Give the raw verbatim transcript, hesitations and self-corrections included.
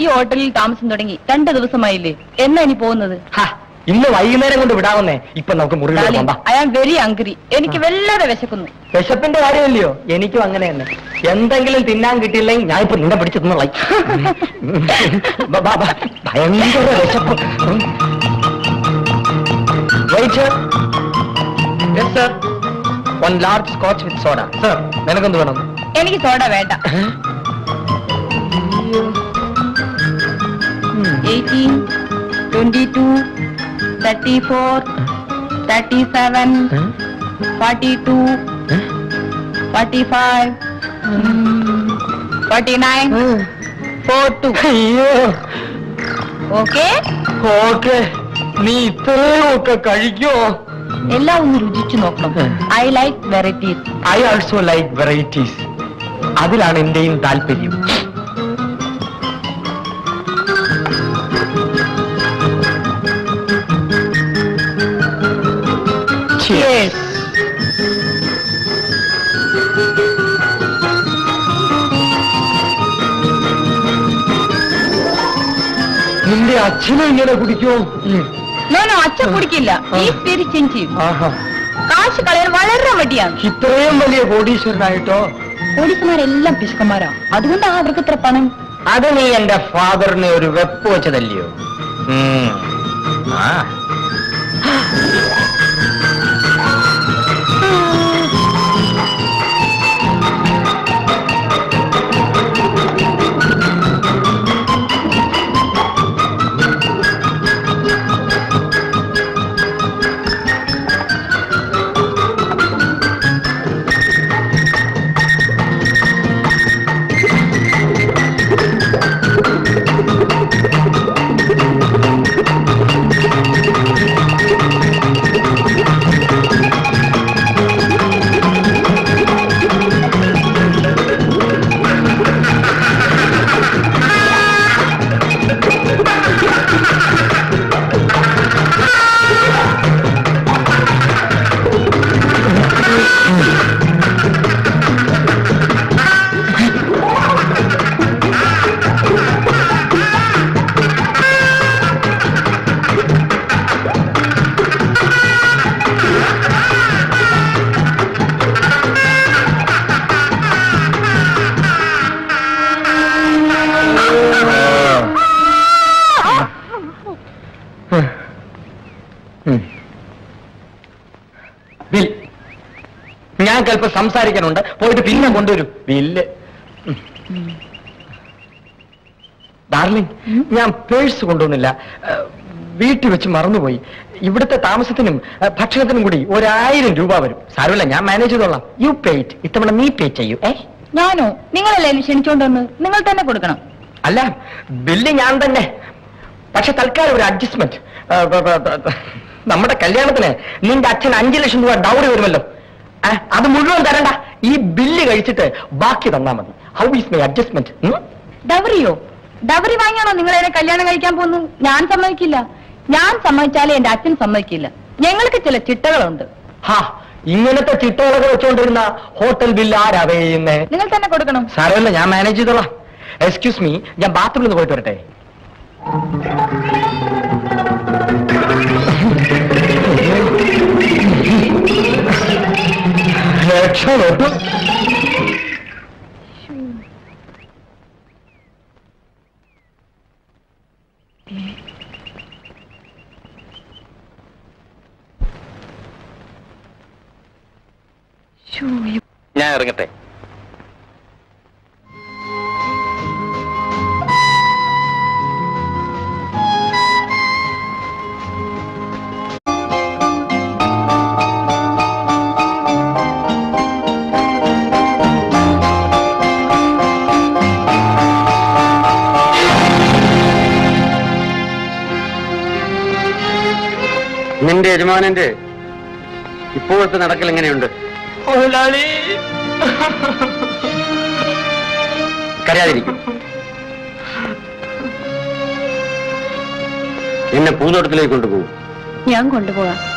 ഈ ഹോട്ടലിൽ താമസം തുടങ്ങി രണ്ടു ദിവസമായില്ലേ? എന്നാ ഇനി പോകുന്നത്? ഇന്ന് വൈകുന്നേരം കൊണ്ട് വിടാവുന്നേ. ഇപ്പൊ നമുക്ക് മുറിയിൽ പോകാം. I am very hungry. എനിക്ക് വല്ലാതെ വിശക്കുന്നു. വിശപ്പിന്റെ കാര്യമല്ലയോ? എനിക്കും അങ്ങനെ തന്നെ. എന്തെങ്കിലും തിന്നാൻ കിട്ടിയില്ലെങ്കിൽ ഞാൻ ഇപ്പൊ നിന്നെ പിടിച്ചു തിന്നുള്ള ഭയങ്കര വിശപ്പ്. One large scotch with soda. Sir, നിനക്കെന്ത് വേണം? എനിക്ക് സോഡ വേണ്ട. Eighteen, twenty two, thirty four, thirty seven, forty two, forty five, forty nine, four two. Okay okay. നീ ഇത്രയും ഒക്കെ കഴിക്കോ? എല്ലാം ഒന്ന് രുചിച്ചു നോക്കണം. I like varieties. I also like varieties. അതിലാണ് എന്റെയും താല്പര്യം. Cheers. നിന്റെ അച്ഛനും ഇങ്ങനെ കുടിക്കോ? ഞാനോ അച്ഛൻ കുടിക്കില്ല. ഈ വെരി ചെഞ്ചീവ്. കാശ് കളയാൻ വളരെ മടിയാണ്. ഇത്രയും വലിയ കോടീശ്വരനായിട്ടോ? കോടീശ്വരന്മാരെല്ലാം പിശുക്കന്മാരാ. അതുകൊണ്ടാണ് അവർക്ക് ഇത്ര പണം. അത് നീ എന്റെ ഫാദറിനെ ഒരു വെപ്പ് വെച്ചതല്ലയോ? ആ ഞാൻ ചിലപ്പോ സംസാരിക്കാനുണ്ട്. പോയിട്ട് പിന്നെ കൊണ്ടുവരും ബില്ല്. ഡാർലിംഗ്, ഞാൻ പേഴ്സ് കൊണ്ടുവന്നില്ല. വീട്ടിൽ വെച്ച് മറന്നുപോയി. ഇവിടുത്തെ താമസത്തിനും ഭക്ഷണത്തിനും കൂടി ഒരായിരം രൂപ വരും. സാരമില്ല, ഞാൻ മാനേജ് ചെയ്തോളാം. You pay it. ഇത്തവണ നീ പേ ചെയ്യൂ. ഏ ഞാനോ? നിങ്ങളല്ലേ ക്ഷണിച്ചോണ്ടെന്ന്? നിങ്ങൾ തന്നെ കൊടുക്കണം. അല്ല, ബില്ല് ഞാൻ തന്നെ. പക്ഷെ തൽക്കാലം ഒരു അഡ്ജസ്റ്റ്മെന്റ്. നമ്മുടെ കല്യാണത്തിന് നിന്റെ അച്ഛൻ അഞ്ചു ലക്ഷം രൂപ ഡൗറി വരുമല്ലോ. അത് മുഴുവൻ തരണ്ട. ഈ ബില്ല് കഴിച്ചിട്ട് ബാക്കി തന്നാ മതി. How is my adjustment? ഡൗറിയോ? ഡൗറി വാങ്ങിയാണോ നിങ്ങൾ എന്നെ കല്യാണം കഴിക്കാൻ പോകുന്നു? ഞാൻ സമ്മതിക്കില്ല. ഞാൻ സമ്മതിച്ചാലേ എന്റെ അച്ഛൻ സമ്മതിക്കില്ല. ഞങ്ങൾക്ക് ചില ചിട്ടകളുണ്ട്. ഹാ, ഇങ്ങനത്തെ ചിട്ടകളൊക്കെ വെച്ചോണ്ടിരുന്ന ഹോട്ടൽ ബില്ല് ആരാ ചെയ്യുന്നേ? നിങ്ങൾ തന്നെ കൊടുക്കണം. സാരമല്ല, ഞാൻ മാനേജ് ചെയ്തോളാം. എക്സ്ക്യൂസ് മീ, ഞാൻ ബാത്റൂമിൽ നിന്ന് പോയിട്ട് വരട്ടെ. രക്ഷപ്പെട്ടു. ഞാൻ ഇറങ്ങട്ടെ. നിന്റെ യജമാനന്റെ ഇപ്പോഴത്തെ നടക്കൽ എങ്ങനെയുണ്ട്? കരയാതിരിക്കും. എന്നെ പൂന്തോട്ടത്തിലേക്ക് കൊണ്ടുപോകും. ഞാൻ കൊണ്ടുപോകാം.